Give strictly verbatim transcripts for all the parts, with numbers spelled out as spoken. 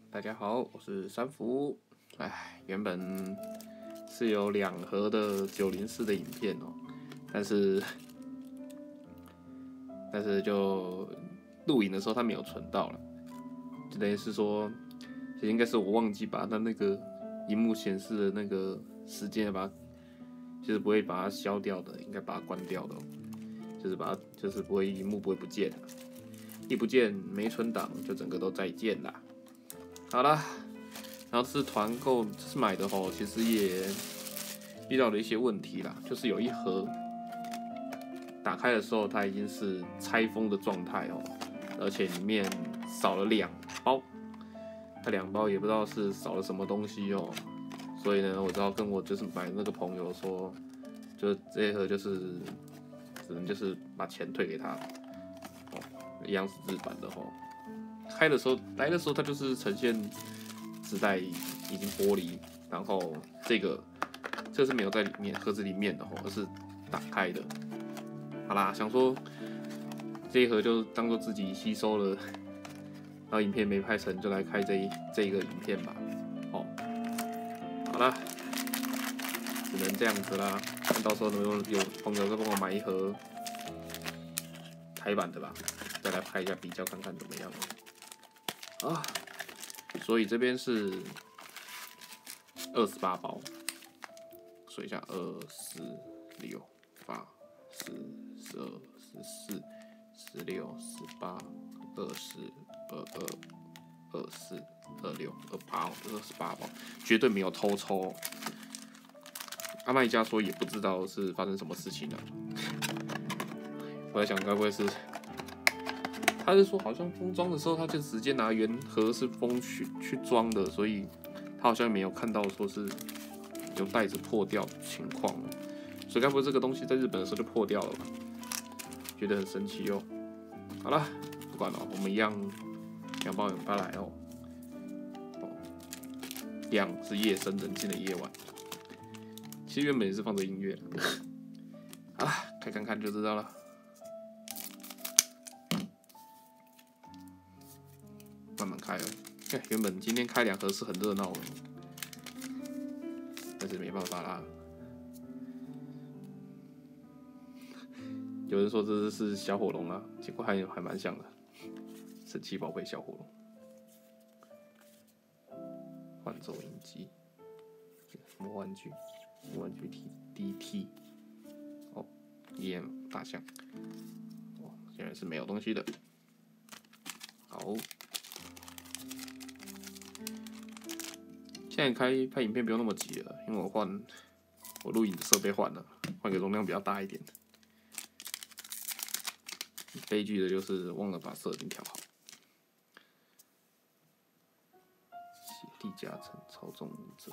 大家好，我是三福。哎，原本是有两盒的九零四的影片哦，但是但是就录影的时候它没有存到了，就等于是说，其实应该是我忘记把它那个荧幕显示的那个时间把它，就是不会把它消掉的，应该把它关掉的、哦，就是把它就是不会荧幕不会不见的，一不见没存档就整个都再见啦。好啦，然后是团购是买的吼，其实也遇到了一些问题啦，就是有一盒打开的时候它已经是拆封的状态哦，而且里面少了两包，它两包也不知道是少了什么东西哦，所以呢，我只好跟我就是买的那个朋友说，就这一盒就是只能就是把钱退给他，哦，一样是日版的吼。开的时候来的时候，它就是呈现纸袋已经剥离，然后这个这是没有在里面盒子里面的吼，而是打开的。好啦，想说这一盒就当做自己吸收了，然后影片没拍成，就来开这一这一个影片吧。哦，好啦，只能这样子啦。看到时候有有朋友再帮我买一盒台版的吧，再来拍一下比较看看怎么样。啊，所以这边是二十八包，数一下，二、四、六、八、十、十二、十四、十六、十八、二十、二二、二四、二六、二八，二十八包，绝对没有偷抽。阿卖家说也不知道是发生什么事情了。我在想，该不会是？他是说，好像封装的时候，他就直接拿原盒是封去去装的，所以他好像没有看到说是有袋子破掉的情况，所以该不会这个东西在日本的时候就破掉了吧？觉得很神奇哦。好了，不管了，我们一样两包两包来哦。哦，一样是夜深人静的夜晚。其实原本也是放着音乐啊，开看看就知道了。慢慢开了，原本今天开两盒是很热闹的，但是没办法啦。有人说这是小火龙啊，结果还还蛮像的，神奇宝贝小火龙。幻奏音机，魔玩具，魔玩具 D T， 哦 ，E M 大象，哦，现在是没有东西的。好。现在开拍影片不用那么急了，因为我换我录影的设备换了，换个容量比较大一点的。悲剧的就是忘了把设定调好。血地加成操纵武者，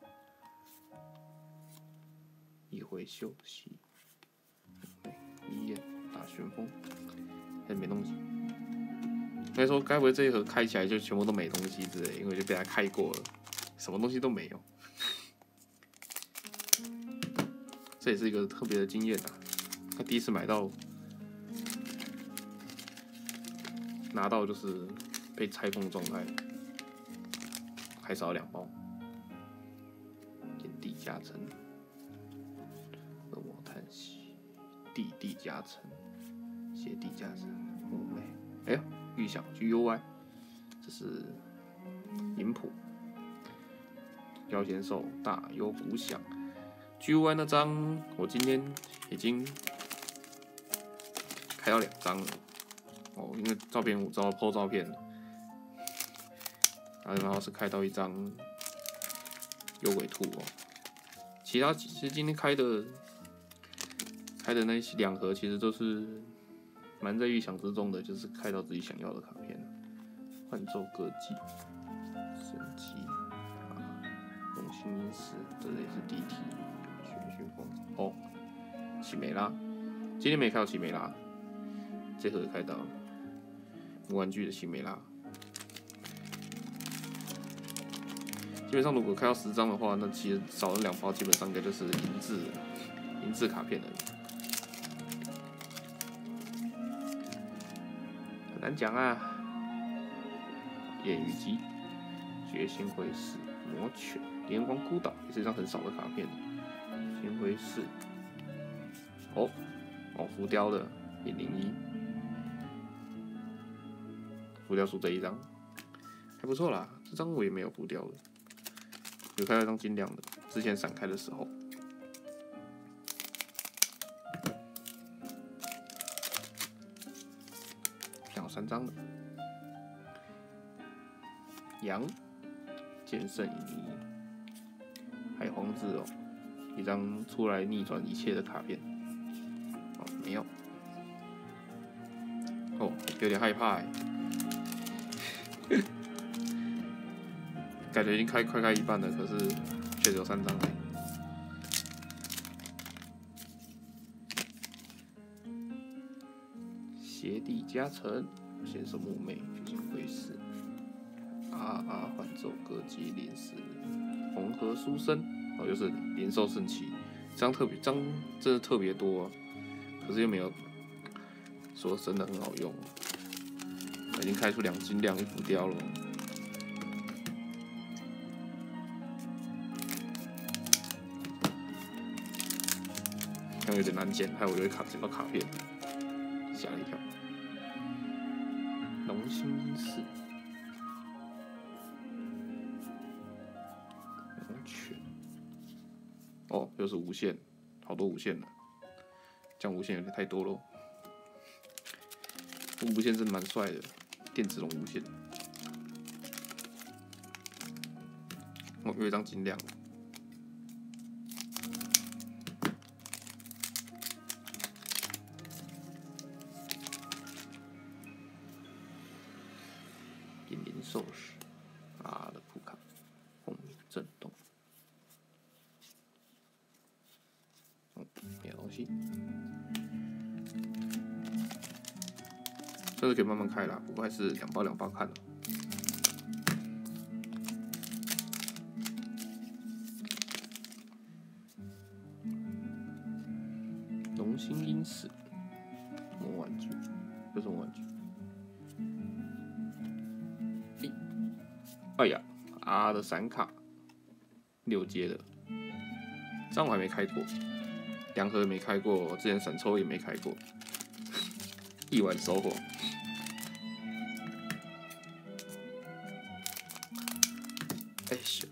一回休息，一眼大旋风，还没东西。应该说，该不会这一盒开起来就全部都没东西之类，因为就被他开过了。什么东西都没有，这也是一个特别的经验啊！他第一次买到，拿到就是被拆封的状态，还少两包，炎帝加成，恶魔叹息，地地加成，邪地加成，妩媚，哎呀，预想 G U I， 这是银谱。妖仙兽大有鼓响 ，G U I 那张我今天已经开到两张了哦，因为照片我知道 po 照片，然后是开到一张幽鬼兔哦，其他其实今天开的开的那两盒其实都是蛮在预想之中的，就是开到自己想要的卡片，幻奏歌姬，神奇。新音石，这里是 D T， 玄讯风哦，奇美拉，今天没开到奇美拉，这盒开到了玩具的奇美拉。基本上如果开到十张的话，那其实少了两包，基本上应该就是银质银质卡片了。很难讲啊，艳遇机。 决心回视、魔犬、连光孤岛也是一张很少的卡片。先回视，哦，哦，浮雕的一零一，浮雕出这一张，还不错啦。这张我也没有浮雕的，有开到一张金亮的，之前闪开的时候。有三张的，羊、剑圣影一，还有黄字哦，一张出来逆转一切的卡片。哦，没有。哦，有点害怕哎，感觉已经开快开一半了，可是却只有三张哎。邪帝加成，先手木魅，决心回视，啊啊幻奏歌姬临时，红河书生，哦，又是灵兽圣骑，这张特别，这张真的特别多、啊，可是又没有说真的很好用，已经开出两金两一浮雕了。这样有点难捡，害我以为卡捡到卡片，吓了一跳。龙星鹰士，龙犬，哦，又是无限，好多无限了，这样无限有点太多了。无限真的蛮帅的，电子龙无限。哦，有一张金亮。银鳞兽石，啊的普卡，轰鸣震动。嗯，没有东西。这个可以慢慢开啦，不过还是两包两包看了。龙星鹰士，魔玩具，这是魔玩具。欸、哎呀，啊的闪卡，六阶的，这样我还没开过，两盒也没开过，之前闪抽也没开过，意外收获。哎咻！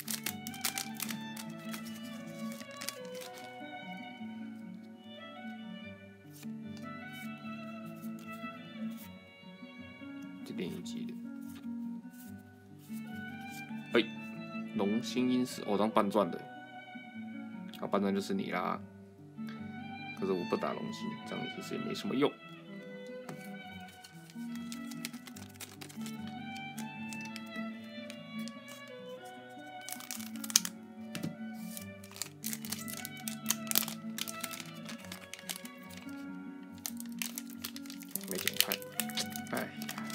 这电影机的，哎、欸，龙星鹰士，哦，当半钻的，好，半钻就是你啦。可是我不打龙星，这样其实也没什么用。没点开，哎，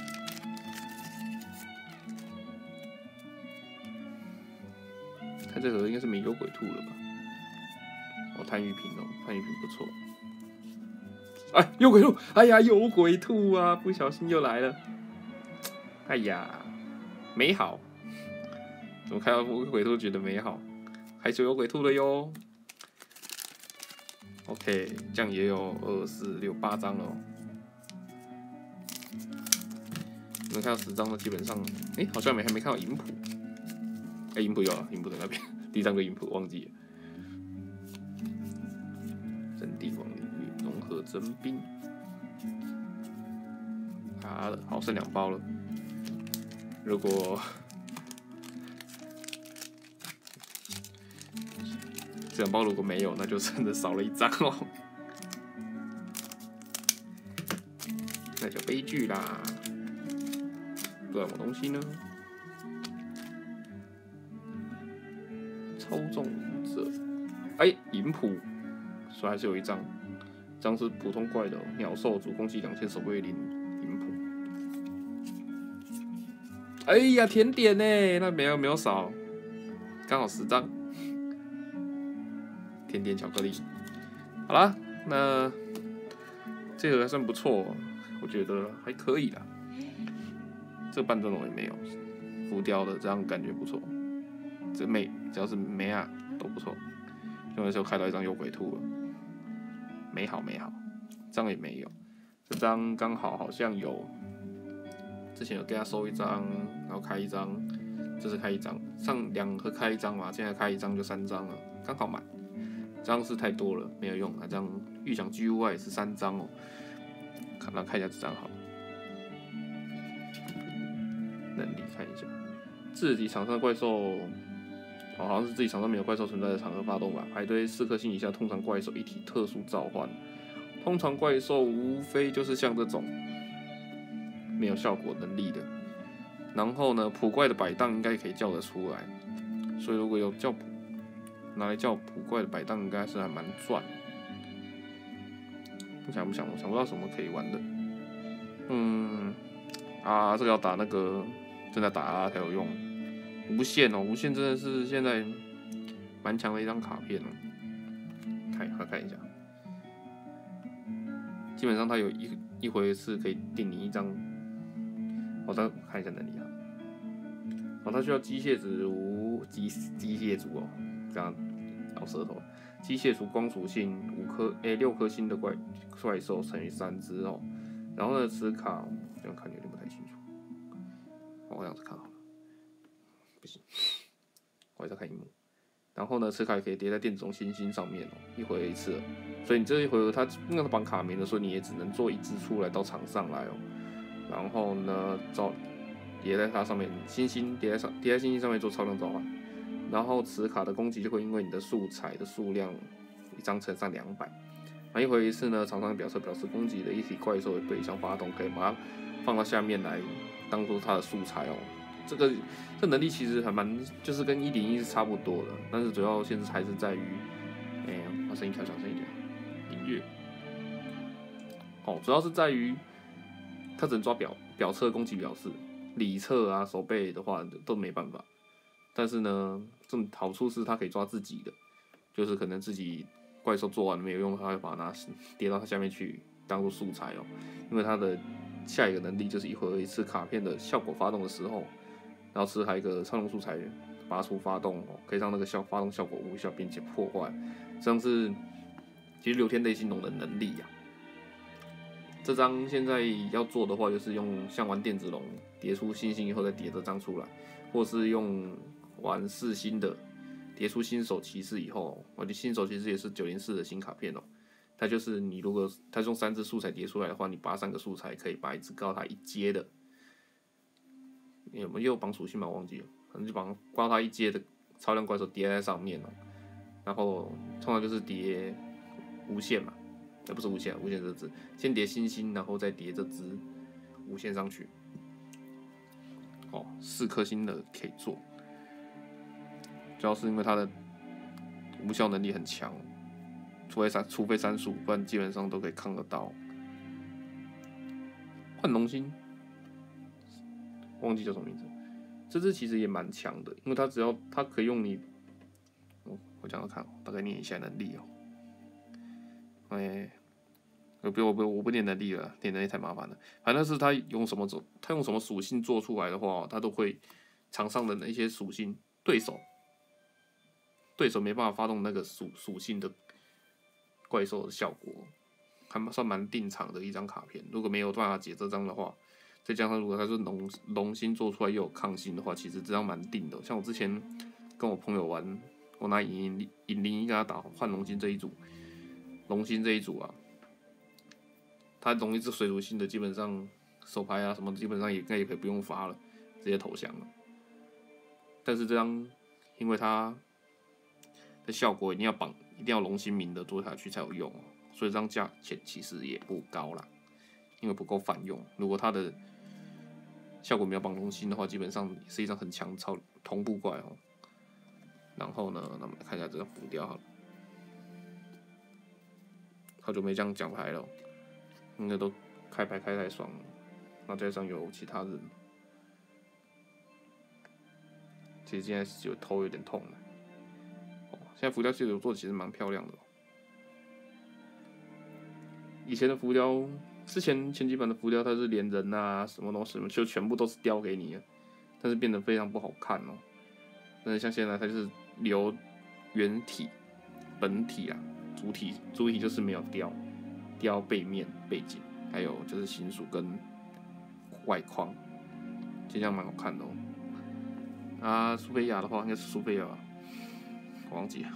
看这盒应该是没有鬼兔了吧？哦，贪鱼瓶哦，贪鱼瓶不错。哎，有鬼兔！哎呀，有鬼兔啊！不小心又来了。哎呀，美好！怎么看到鬼兔觉得美好？还是有鬼兔的哟。OK， 这样也有二四六八张了、哦。能看到十张的，基本上，哎、欸，好像没还没看到银谱。哎、欸，银谱有了，银谱在那边，第一张就银谱，忘记了。真帝王领域融合真冰，好了，好，剩两包了。如果这两包如果没有，那就真的少了一张哦，那就悲剧啦。不然什么东西呢？操纵武者，哎，银谱，所以还是有一张，这张是普通怪的、哦，鸟兽主攻击两千，守卫零银谱。哎呀，甜点呢？那没有没有少，刚好十张。甜点巧克力，好啦，那这个还算不错，我觉得还可以啦。这个半阵我也没有， 浮雕的，这样感觉不错。这美只要是美啊都不错。有的时候开到一张有鬼兔了，没好没好，这张也没有。这张刚好好像有，之前有给他收一张，然后开一张，这是开一张，上两盒开一张嘛，现在开一张就三张了，刚好满。这样是太多了，没有用啊。这样预想 G U I 也是三张哦，看来看一下这张好了。能力看一下，自己场上的怪兽，哦，好像是自己场上没有怪兽存在的场合发动吧。排队四颗星以下，通常怪兽一体特殊召唤。通常怪兽无非就是像这种没有效果能力的。然后呢，普怪的摆档应该可以叫得出来，所以如果有叫普拿来叫普怪的摆档，应该是还蛮赚。不想不想，我想不到什么可以玩的。嗯，啊，这个要打那个正在打啊才有用。无限哦，无限真的是现在蛮强的一张卡片哦。看，快看一下，基本上它有一一回是可以定你一张。我再看一下能力啊。哦，它需要机械族机机械族哦，这样咬舌头。机械族光属性五颗诶六颗星的怪怪兽乘以三只哦。然后呢，此卡这样看有点不太清楚。我这样子看好了，不行，我再看荧幕。然后呢，此卡也可以叠在电子中心星上面哦，一回合一次。所以你这一回合它那个绑卡名的时候，你也只能做一只出来到场上来哦。然后呢，照叠在它上面，星星叠在上叠在星星上面做超量召唤。然后此卡的攻击就会因为你的素材的数量一张乘上两百。每一回一次呢，场上表示表示攻击的一体怪兽的对象发动，可以把它放到下面来当做它的素材哦。这个这能力其实还蛮，就是跟一零一是差不多的，但是主要限制还是在于，哎、欸，把声音调小声一点，音乐。哦，主要是在于它只能抓表表侧攻击表示，里侧啊手背的话都没办法。但是呢，这种好处是它可以抓自己的，就是可能自己怪兽做完没有用，它会把它拿叠到它下面去当做素材哦。因为它的下一个能力就是一回合一次卡片的效果发动的时候，然后吃还有一个超能素材拔出发动哦，可以让那个效发动效果无效并且破坏，这样是其实流天内心龙的能力呀、啊。这张现在要做的话，就是用像玩电子龙叠出星星以后再叠这张出来，或是用玩四星的叠出新手骑士以后，我的新手骑士也是九零四的新卡片哦。它就是你如果它用三只素材叠出来的话，你拔三个素材可以把一只高它一阶的，有没有绑属性嘛？我忘记了，可能就绑高它一阶的超量怪兽叠在上面哦。然后通常就是叠无限嘛，也不是无限，无限这只先叠星星，然后再叠这只无限上去。哦，四颗星的可以做。主要是因为它的无效能力很强，除非三除非三十五，不然基本上都可以抗得到。幻龙星，忘记叫什么名字。这只其实也蛮强的，因为它只要它可以用你，我我讲讲看，大概念一下能力哦。哎，我不我不我不念能力了，念能力太麻烦了。反正是它用什么做，它用什么属性做出来的话，它都会场上的那些属性对手。对手没办法发动那个属属性的怪兽的效果，还算蛮定场的一张卡片。如果没有办法解这张的话，再加上如果它是龙龙星做出来又有抗性的话，其实这张蛮定的。像我之前跟我朋友玩，我拿引引零一跟他打换龙星这一组，龙星这一组啊，他龙一只水属性的，基本上手牌啊什么基本上也应该也可以不用发了，直接投降了。但是这张因为它的效果一定要绑，一定要龙星名的做下去才有用，所以这张价钱其实也不高啦，因为不够泛用。如果它的效果没有绑龙星的话，基本上也是一张很强超同步怪哦。然后呢，那我们来看一下这张浮雕好了，好久没这样讲牌了，应该都开牌开太爽了。那加上有其他人，其实现在有头有点痛了。现在浮雕其实做的其实蛮漂亮的、哦。以前的浮雕，之前前几版的浮雕，它是连人啊什么东西，就全部都是雕给你的。 但是变得非常不好看哦。但是像现在它就是留原体、本体啊，主体主体就是没有雕，雕背面、背景，还有就是金属跟外框，其实这样蛮好看的哦。啊，苏菲亚的话应该是苏菲亚吧，我忘记了。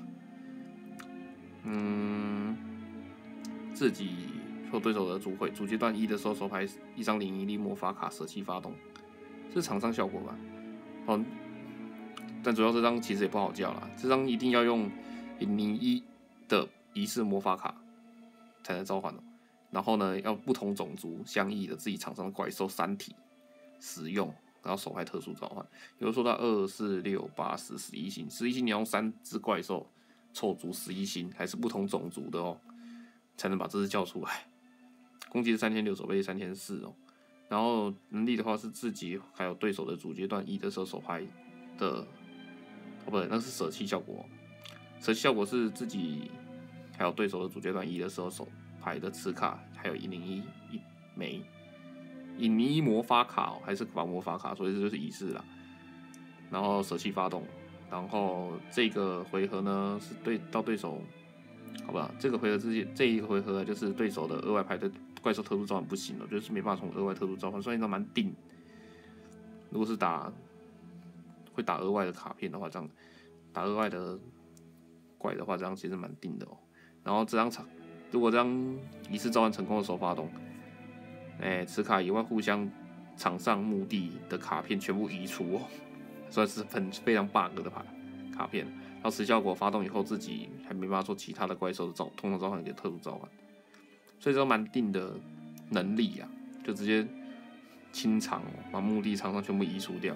嗯，自己或对手的主会主阶段一的时候手牌一张零一粒魔法卡舍弃发动，这是厂商效果吧？哦，但主要这张其实也不好叫啦，这张一定要用零零一的仪式魔法卡才能召唤哦。然后呢，要不同种族相异的自己厂商的怪兽三体使用，然后手牌特殊召唤。比如说到二四六八十十一星，十一星你要用三只怪兽凑足十一星，还是不同种族的哦，才能把这只叫出来。攻击是三千六，守备三千四哦。然后能力的话是自己还有对手的主阶段一的时候手牌的，哦不对，那是舍弃效果、哦。舍弃效果是自己还有对手的主阶段一的时候手牌的磁卡，还有一零一一枚。隐尼魔法卡、哦、还是把魔法卡，所以这就是仪式啦。然后舍弃发动，然后这个回合呢是对到对手，好吧？这个回合之前这一个回合就是对手的额外牌的怪兽特殊召唤不行了，就是没办法从额外特殊召唤，所以那蛮定。如果是打会打额外的卡片的话，这样打额外的怪的话，这样其实蛮定的哦。然后这张场如果这张仪式召唤成功的时候发动。哎，此卡以外互相场上目的的卡片全部移除哦，算是很非常 bug 的牌卡片。然后此效果发动以后，自己还没办法做其他的怪兽的召通常召唤一个特殊召唤，所以说蛮定的能力啊，就直接清场哦，把目的场上全部移除掉。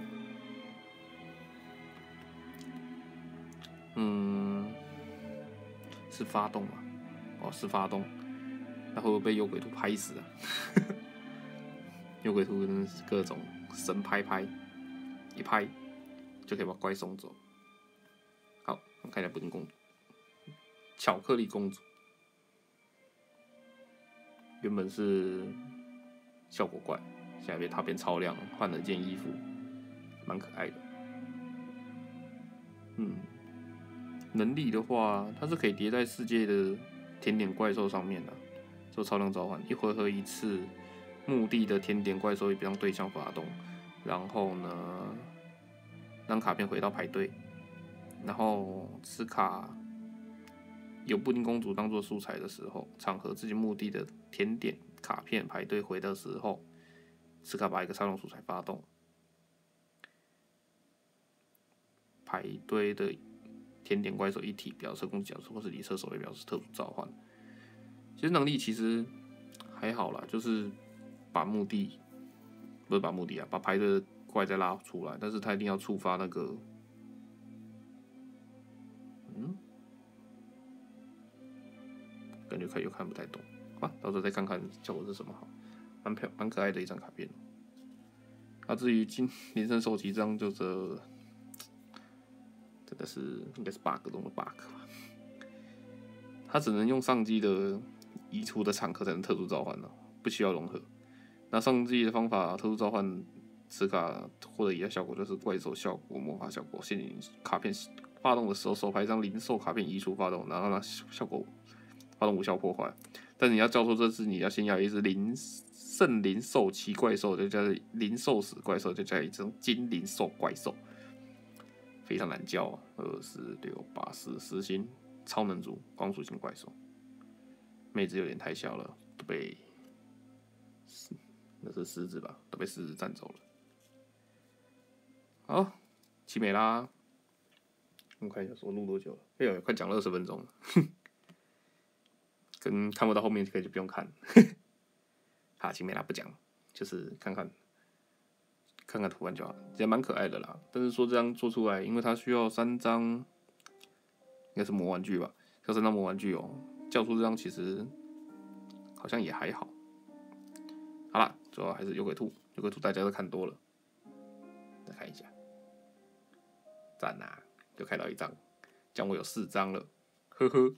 嗯，是发动吗？哦，是发动，那会不会被幽鬼图拍死啊？幽鬼图真是各种神拍拍，一拍就可以把怪送走。好，我们看一下布丁公主，巧克力公主，原本是效果怪，现在被它变超亮，换了件衣服，蛮可爱的。嗯，能力的话，它是可以叠在世界的甜点怪兽上面的，做超量召唤，一回合一次。目的的甜点怪兽也不让对象发动，然后呢，让卡片回到牌堆，然后此卡有布丁公主当做素材的时候，场合自己目的的甜点卡片牌堆回的时候，此卡把一个超量素材发动，牌堆的甜点怪兽一体表示攻击角色或是离射手也表示特殊召唤。其实能力其实还好啦，就是。把目的不是把目的啊，把牌的怪再拉出来，但是他一定要触发那个，嗯，感觉看又看不太懂，啊，到时候再看看效果是什么好，蛮漂蛮可爱的一张卡片。啊，至于金铃声收集这张就是，真的是应该是 bug 中的 bug 吧，它只能用上机的移除的场合才能特殊召唤了，不需要融合。那上机的方法，特殊召唤此卡获得以下效果，就是怪兽效果、魔法效果。限定卡片发动的时候，手牌一张零兽卡片移除发动，然后让效果发动无效破坏。但是你要交出这只，你要先要一只灵圣灵兽奇怪兽，就叫灵兽死怪兽，就叫一只金灵兽怪兽，非常难叫啊！二四六八十十星超能族光属性怪兽，妹子有点太小了，都被。那是狮子吧，都被狮子占走了。好，奇美拉，我看一下说录多久了？哎呦，快讲了二十分钟了，跟看不到后面可以就不用看。好，奇美拉不讲，就是看看看看图案就好，也蛮可爱的啦。但是说这样做出来，因为它需要三张，应该是魔玩具吧，要三张魔玩具哦，叫出这张其实好像也还好。好啦，主要还是有鬼兔，有鬼兔大家都看多了，再看一下，赞啊，就开到一张，这样我有四张了，呵呵。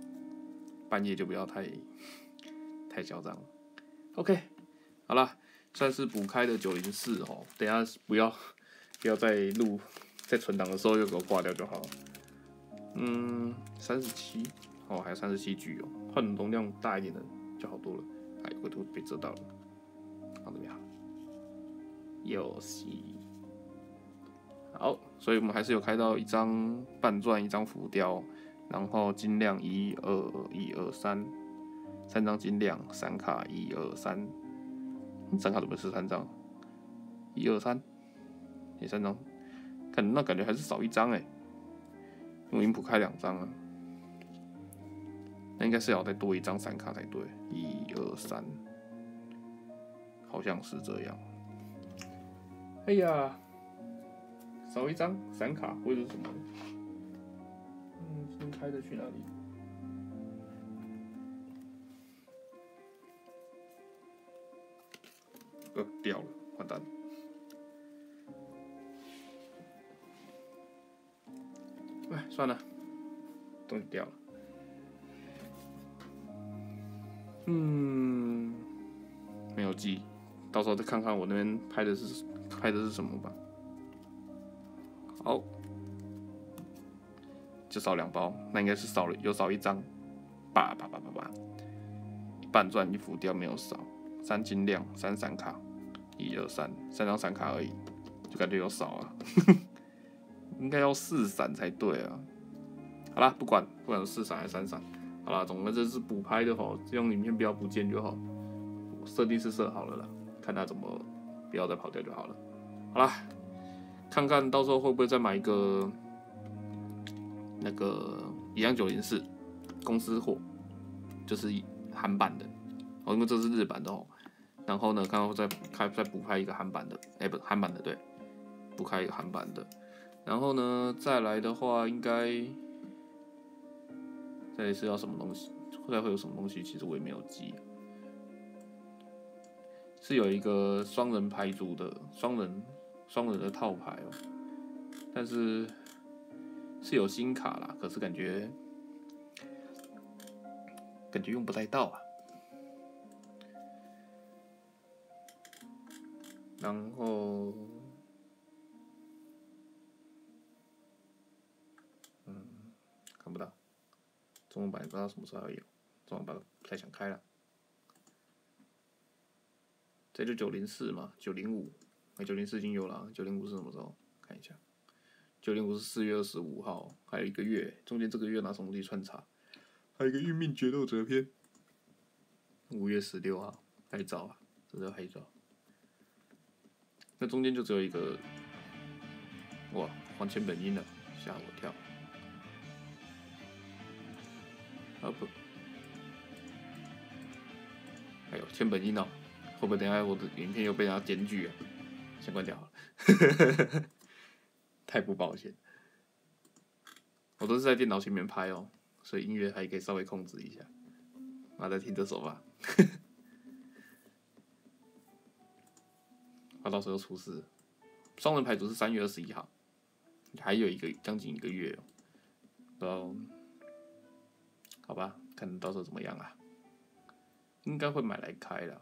半夜就不要太太嚣张。OK， 好啦， 算是补开的九零四哦，等一下不要不要再录，在存档的时候又给我挂掉就好了。嗯，三十七哦，还有三十七 G 哦，换容量大一点的就好多了。哎，回头被遮到了，放这边好。游戏好，所以我们还是有开到一张半钻，一张浮雕，然后金亮一二一二三，三张金亮，闪卡一二三，闪卡怎么是三张？一二三，也三张，看那感觉还是少一张哎，因为音谱开两张啊，那应该是要再多一张闪卡才对，一二三，好像是这样。哎呀！少一张闪卡或者是什么？嗯，新开的去哪里？呃，掉了，完蛋！哎，算了，东西掉了。嗯，没有记，到时候再看看我那边拍的是拍的是什么吧。好，就少两包，那应该是少了有少一张，叭叭叭叭叭，半钻一浮雕没有少，三金亮三闪卡，一二三三张闪卡而已，就感觉有少啊，应该要四闪才对啊。好啦，不管不管是四闪还是三闪，好啦，总之这是补拍的吼，这样影片不要不见就好。设定是设好了啦，看它怎么不要再跑掉就好了。好啦。看看到时候会不会再买一个那个一样九零四公司货，就是韩版的哦，因为这是日版的哦。然后呢，看看再开再补拍一个韩版的，哎、欸、不韩版的对，补开一个韩版的。然后呢，再来的话应该再来是要什么东西？后来会有什么东西？其实我也没有记。是有一个双人牌组的双人。双人的套牌哦，但是是有新卡啦，可是感觉感觉用不太到啊。然后，嗯，看不到，中文版不知道什么时候会有，中文版不太想开了。这就九零四嘛，九零五。哎，九零四已经有了，九零五是什么时候？看一下，九零五是四月二十五号，还有一个月，中间这个月拿什么东西穿插？还有一个运命决斗者篇，五月十六号，还早啊，真的还早。那中间就只有一个，哇，还千本樱了，吓我跳。啊不，还有千本樱哦，会不会等一下我的影片又被人家检举啊？先关掉好了，太不保险。我都是在电脑前面拍哦，所以音乐还可以稍微控制一下。我在听这首吧，怕到时候出事。双人牌组是三月二十一号，还有一个将近一个月哦。不知道，好吧，看到时候怎么样啊？应该会买来开啦。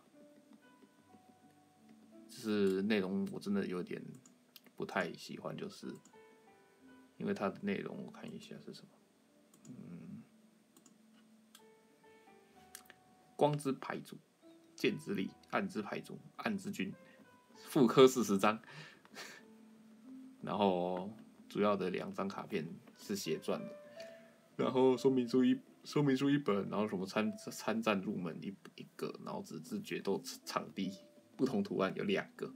只是内容我真的有点不太喜欢，就是因为它的内容我看一下是什么，嗯，光之牌组、剑之力、暗之牌组、暗之君，复刻四十张，然后主要的两张卡片是血钻的，然后说明书一说明书一本，然后什么参参战入门一一个，然后纸质决斗场地。不同图案有两个，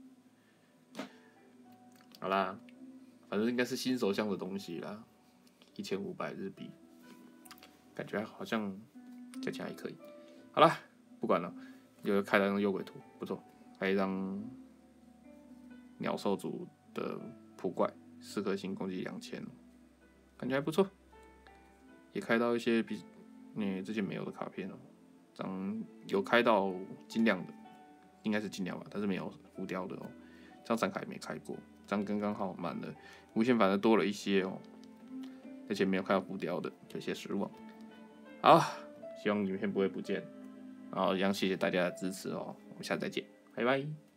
好啦，反正应该是新手向的东西啦，一千五百日币，感觉好像价钱还可以。好啦，不管了，就开了那个幽鬼图，不错，还有一张鸟兽族的普怪，四颗星攻击两千，感觉还不错，也开到一些比嗯之前没有的卡片哦，张有开到金亮的。应该是尽量吧，但是没有浮雕的哦。这张闪卡也没开过，这张刚刚好满了。无限反而多了一些哦，而且没有开到浮雕的，有些失望。好，希望影片不会不见。然后一样谢谢大家的支持哦，我们下次再见，拜拜。